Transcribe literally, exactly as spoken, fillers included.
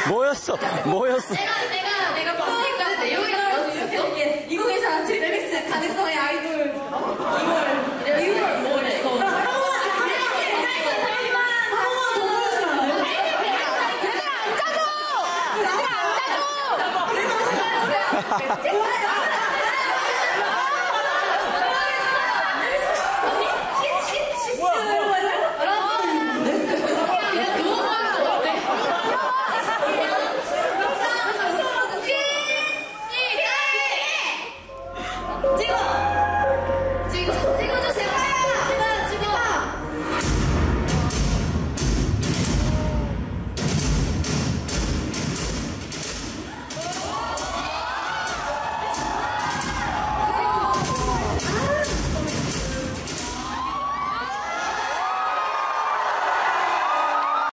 뭐였어? 뭐였어? 내가 내가 내가 봤으니까 내용이 나올 수 있었어? 이거 괜찮아. 제네믹스 가능성의 아이돌 이월 이월 뭘 했어?